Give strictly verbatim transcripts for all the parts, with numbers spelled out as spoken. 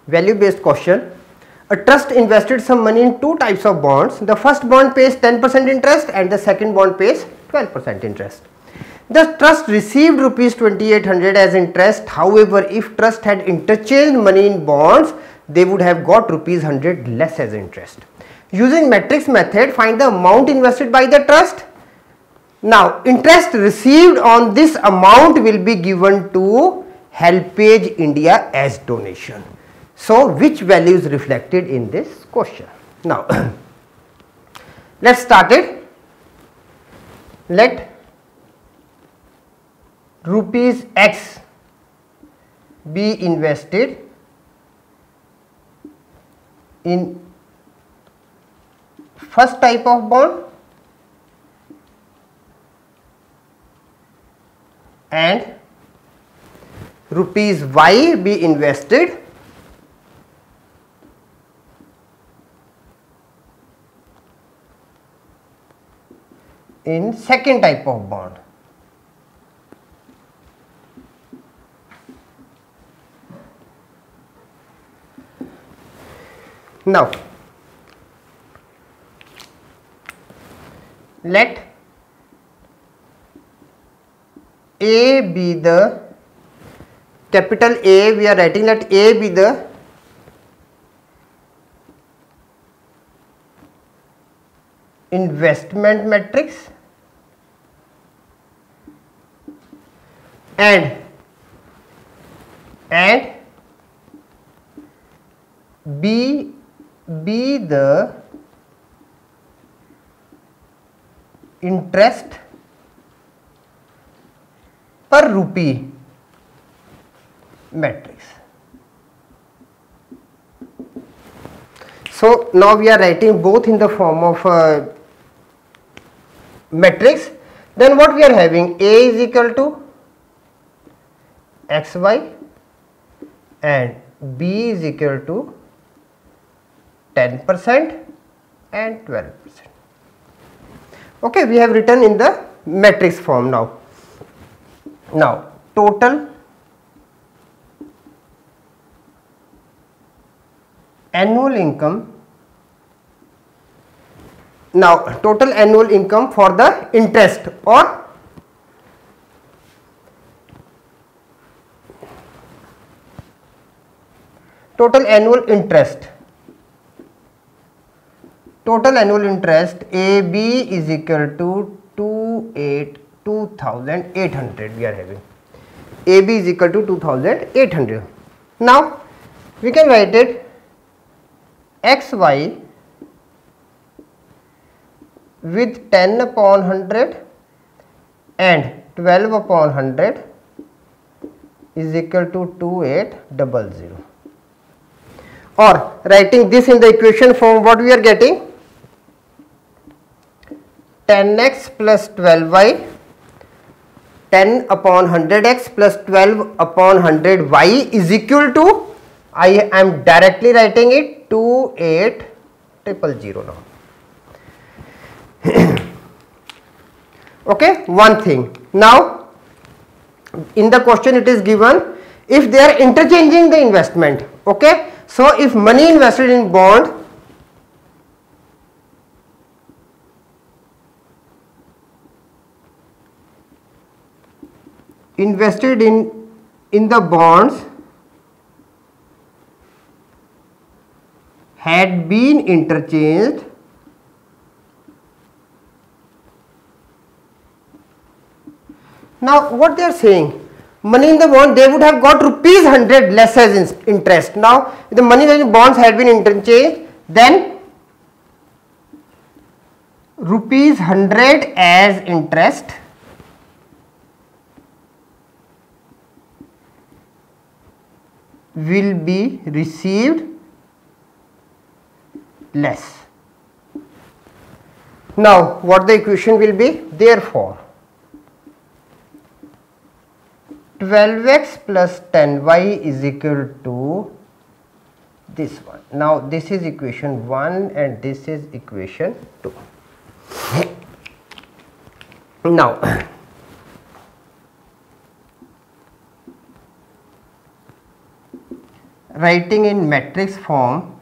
value based question. A trust invested some money in two types of bonds. The first bond pays ten percent interest and the second bond pays twelve percent interest. The trust received rupees twenty-eight hundred as interest. However, if trust had interchanged money in bonds, they would have got rupees one hundred less as interest. Using matrix method, find the amount invested by the trust. Now, interest received on this amount will be given to Helpage India as donation. So, which value is reflected in this question? Now, let us start it. Let rupees X be invested in first type of bond and rupees Y be invested in second type of bond. Now, let A be the capital A, we are writing let A be the investment matrix and and B be the interest per rupee matrix. So, now we are writing both in the form of uh, matrix. Then what we are having, A is equal to X Y and B is equal to ten percent and twelve percent. Okay, we have written in the matrix form now. Now, total annual income, now total annual income for the interest or total annual interest, total annual interest A B is equal to two thousand eight hundred we are having. A B is equal to two thousand eight hundred. Now, we can write it X Y with ten upon one hundred and twelve upon one hundred is equal to two thousand eight hundred. Or writing this in the equation form, what we are getting, ten x plus twelve y, ten upon one hundred x plus twelve upon one hundred y is equal to, I am directly writing it two eight hundred now. Okay, one thing. Now, in the question it is given if they are interchanging the investment. Okay, so if money invested in bond invested in in the bonds had been interchanged, now what they are saying, money in the bond they would have got rupees one hundred less as interest. Now if the money in bonds had been interchanged, then rupees one hundred as interest will be received less. Now what the equation will be, therefore twelve x plus ten y is equal to this one. Now this is equation one and this is equation two. Now writing in matrix form.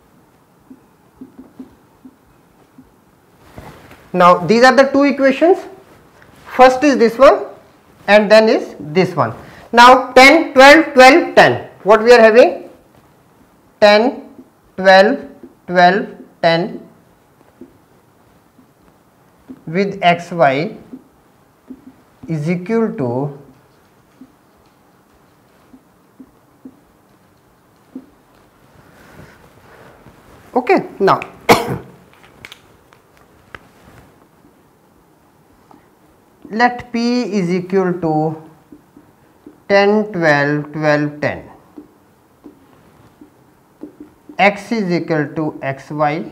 Now these are the two equations. First is this one and then is this one. Now ten, twelve, twelve, ten. What we are having? ten, twelve, twelve, ten with xy is equal to okay. Now let P is equal to ten, twelve, twelve, ten. X is equal to xy,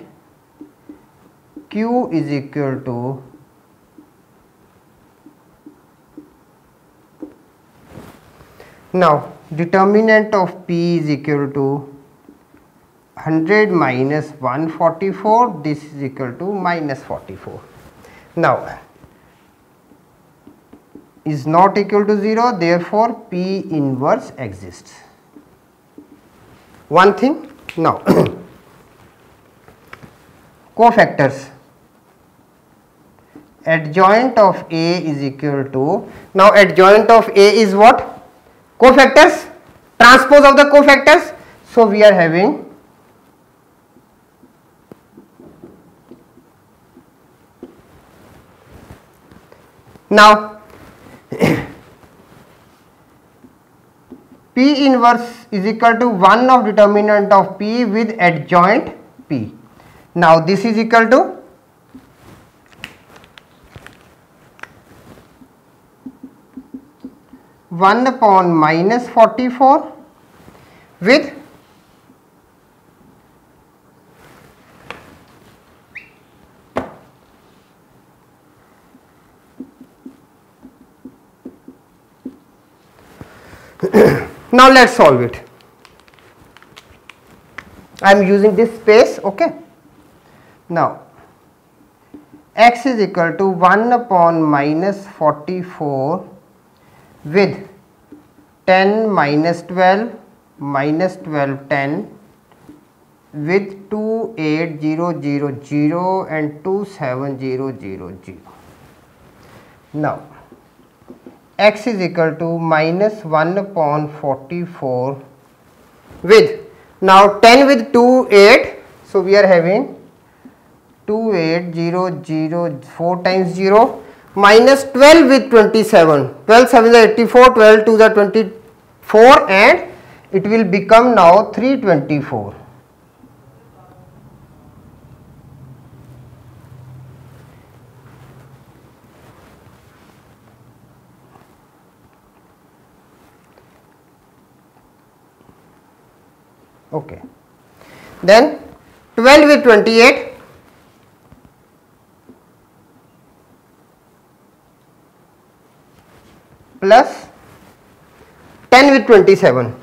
Q is equal to now determinant of P is equal to one hundred minus one forty-four, this is equal to minus forty-four. Now is not equal to zero, therefore P inverse exists. One thing. Now cofactors, adjoint of A is equal to, now adjoint of A is what? Cofactors, transpose of the cofactors. So we are having now P inverse is equal to one of determinant of P with adjoint P. Now this is equal to one upon minus forty-four with now let us solve it. I am using this space, okay. Now x is equal to one upon minus forty-four with ten minus twelve minus twelve, ten with two eight zero zero zero and two seven zero zero zero. Now x is equal to minus one upon forty-four with now ten with two eight, so we are having two eight zero zero four times zero minus twelve with twenty-seven, twelve seven is eighty-four, twelve two is twenty-four and it will become now three twenty-four. Okay. Then twelve with twenty-eight, plus ten with twenty-seven.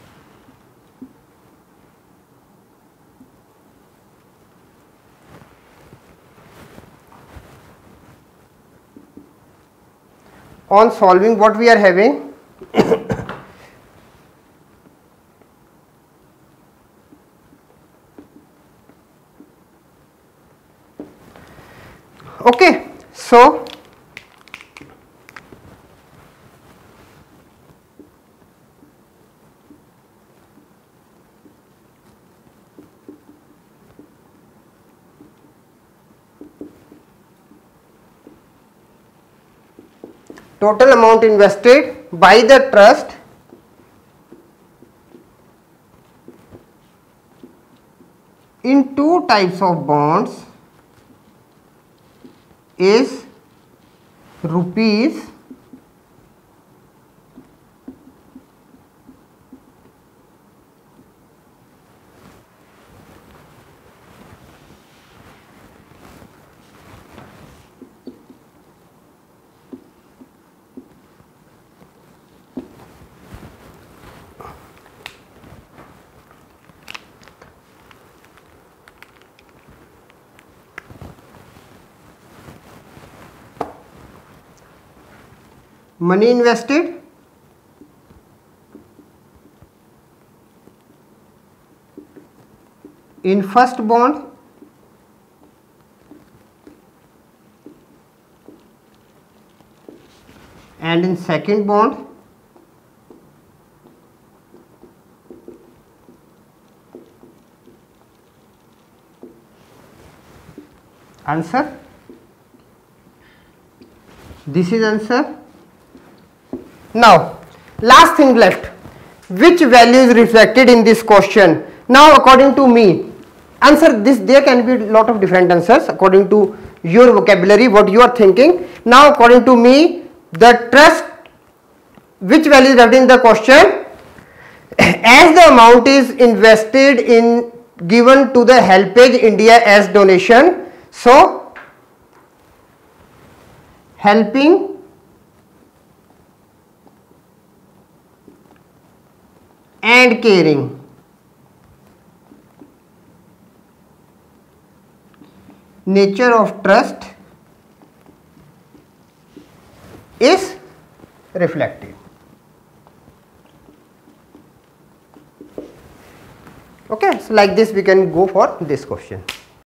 On solving, what we are having? Okay, so total amount invested by the trust in two types of bonds is rupees money invested in first bond and in second bond answer. This is answer. Now last thing left, which value is reflected in this question? Now according to me, answer this, there can be lot of different answers according to your vocabulary, what you are thinking. Now according to me, the trust, which value is left in the question? As the amount is invested in given to the Helpage India as donation, so helping and caring nature of trust is reflected. Okay, so like this we can go for this question.